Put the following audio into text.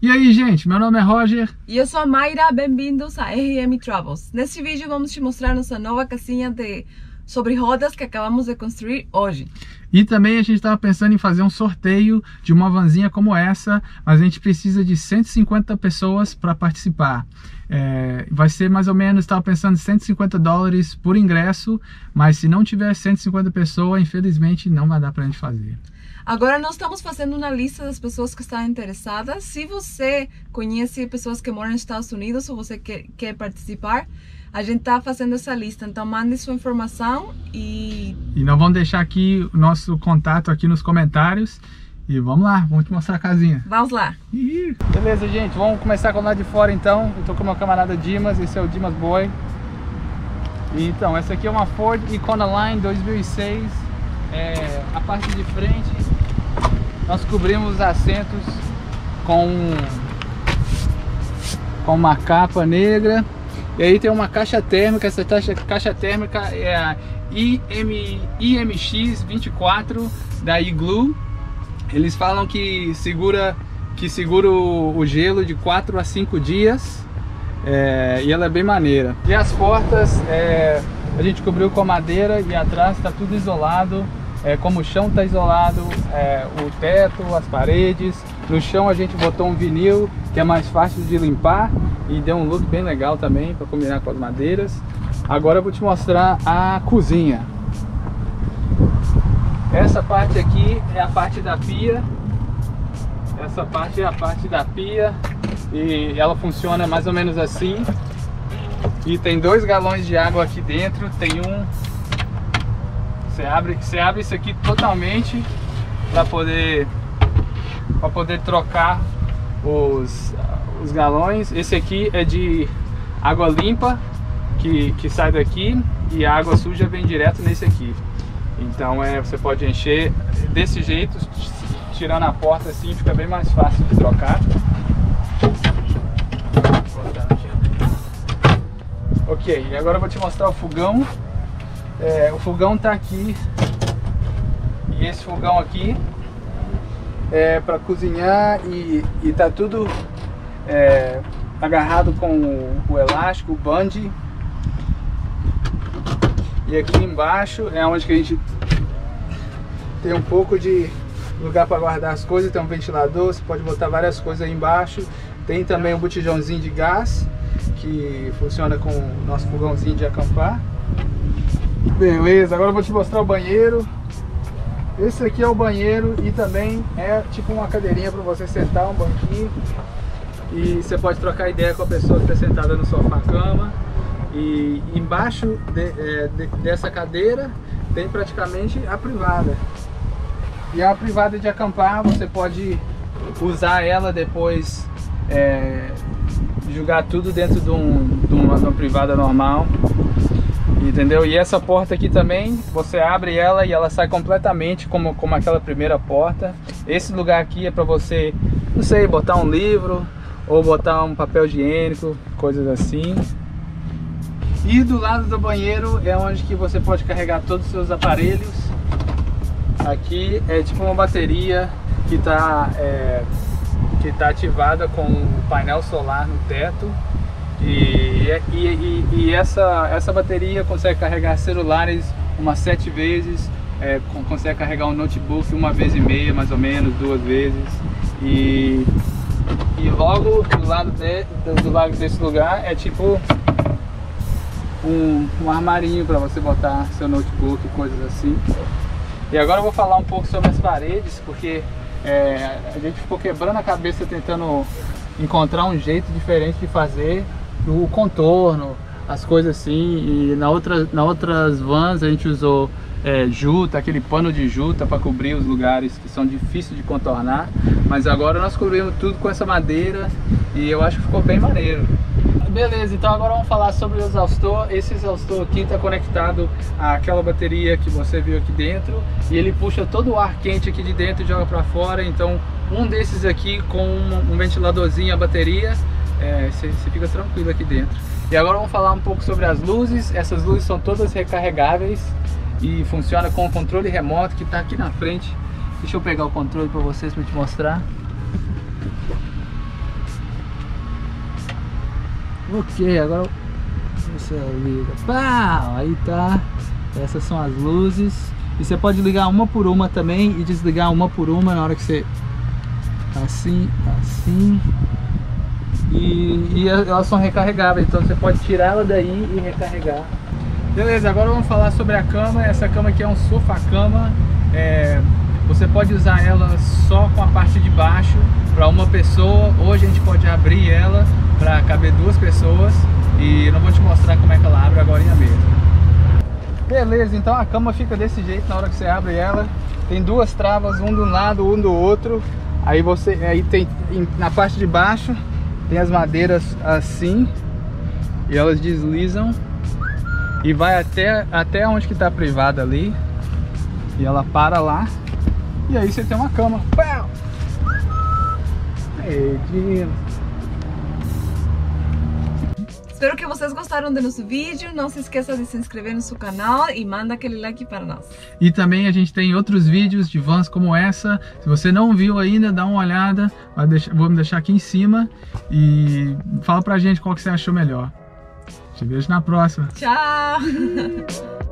E aí, gente, meu nome é Roger. E eu sou a Mayra, bem-vindos a RM Travels. Neste vídeo vamos te mostrar nossa nova casinha sobre rodas que acabamos de construir hoje. E também a gente estava pensando em fazer um sorteio de uma vanzinha como essa, mas a gente precisa de 150 pessoas para participar. Vai ser mais ou menos, estava pensando, $150 por ingresso, mas se não tiver 150 pessoas, infelizmente não vai dar para a gente fazer. Agora nós estamos fazendo uma lista das pessoas que estão interessadas. Se você conhece pessoas que moram nos Estados Unidos ou você quer participar, a gente está fazendo essa lista. Então mande sua informação e nós vamos deixar aqui o nosso contato aqui nos comentários. E vamos lá, vamos te mostrar a casinha. Vamos lá. Beleza, gente, vamos começar com o lado de fora então. Eu tô com meu camarada Dimas, esse é o Dimas Boy. Então, essa aqui é uma Ford Econoline 2006. A parte de frente nós cobrimos os assentos com uma capa negra. E aí tem uma caixa térmica. Essa caixa térmica é a IMX24 da Igloo. Eles falam que segura o gelo de 4 a 5 dias. E ela é bem maneira. E as portas a gente cobriu com madeira e atrás está tudo isolado. Como o chão está isolado, o teto, as paredes. No chão a gente botou um vinil que é mais fácil de limpar e deu um look bem legal também para combinar com as madeiras. Agora eu vou te mostrar a cozinha. Essa parte aqui é a parte da pia. Essa parte é a parte da pia e ela funciona mais ou menos assim. E tem 2 galões de água aqui dentro. Tem Você abre isso aqui totalmente para poder trocar os galões. Esse aqui é de água limpa que sai daqui e a água suja vem direto nesse aqui. Então você pode encher desse jeito, tirando a porta assim, fica bem mais fácil de trocar. Ok, e agora eu vou te mostrar o fogão. O fogão tá aqui. E esse fogão aqui é para cozinhar e tá tudo agarrado com o elástico, o bungee. E aqui embaixo é onde que a gente tem um pouco de lugar para guardar as coisas. Tem um ventilador, você pode botar várias coisas aí embaixo. Tem também um botijãozinho de gás que funciona com o nosso fogãozinho de acampar. Beleza, agora eu vou te mostrar o banheiro. Esse aqui é o banheiro e também é tipo uma cadeirinha para você sentar, um banquinho. E você pode trocar ideia com a pessoa que está sentada no sofá-cama. E embaixo dessa cadeira tem praticamente a privada. E a privada de acampar, você pode usar ela depois, jogar tudo dentro de uma privada normal. Entendeu? E essa porta aqui também, você abre ela e ela sai completamente como aquela primeira porta. Esse lugar aqui é para você, não sei, botar um livro ou botar um papel higiênico, coisas assim. E do lado do banheiro é onde que você pode carregar todos os seus aparelhos. Aqui é tipo uma bateria que tá ativada com um painel solar no teto. E essa bateria consegue carregar celulares umas 7 vezes, consegue carregar um notebook 1,5 vezes, mais ou menos, 2 vezes. E logo do lado desse lugar é tipo um armarinho para você botar seu notebook e coisas assim. E agora eu vou falar um pouco sobre as paredes, porque a gente ficou quebrando a cabeça tentando encontrar um jeito diferente de fazer o contorno, as coisas assim. E na outras vans a gente usou juta, aquele pano de juta para cobrir os lugares que são difíceis de contornar. Mas agora nós cobrimos tudo com essa madeira e eu acho que ficou bem maneiro. Beleza, então agora vamos falar sobre o exaustor. Esse exaustor aqui está conectado àquela bateria que você viu aqui dentro e ele puxa todo o ar quente aqui de dentro e joga para fora. Então um desses aqui com um ventiladorzinho, a bateria, você fica tranquilo aqui dentro. E agora vamos falar um pouco sobre as luzes. Essas luzes são todas recarregáveis e funciona com o controle remoto que está aqui na frente. Deixa eu pegar o controle para vocês, para te mostrar. Ok, agora você liga. Pau! Aí tá. Essas são as luzes. E você pode ligar uma por uma também e desligar uma por uma na hora que você... Assim, assim. E elas são recarregáveis, então você pode tirar ela daí e recarregar. Beleza, agora vamos falar sobre a cama. Essa cama aqui é um sofá-cama. Você pode usar ela só com a parte de baixo para uma pessoa, ou a gente pode abrir ela para caber 2 pessoas. E eu não vou te mostrar como é que ela abre agora mesmo. Beleza, então a cama fica desse jeito na hora que você abre ela. Tem 2 travas, um de um lado, um do outro. Aí tem na parte de baixo tem as madeiras assim e elas deslizam e vai até onde que tá a privada ali e ela para lá e aí você tem uma cama. Pau! Espero que vocês gostaram do nosso vídeo. Não se esqueça de se inscrever no seu canal e manda aquele like para nós. E também a gente tem outros vídeos de vans como essa. Se você não viu ainda, dá uma olhada. Vou me deixar aqui em cima. E fala pra gente qual que você achou melhor. Te vejo na próxima. Tchau!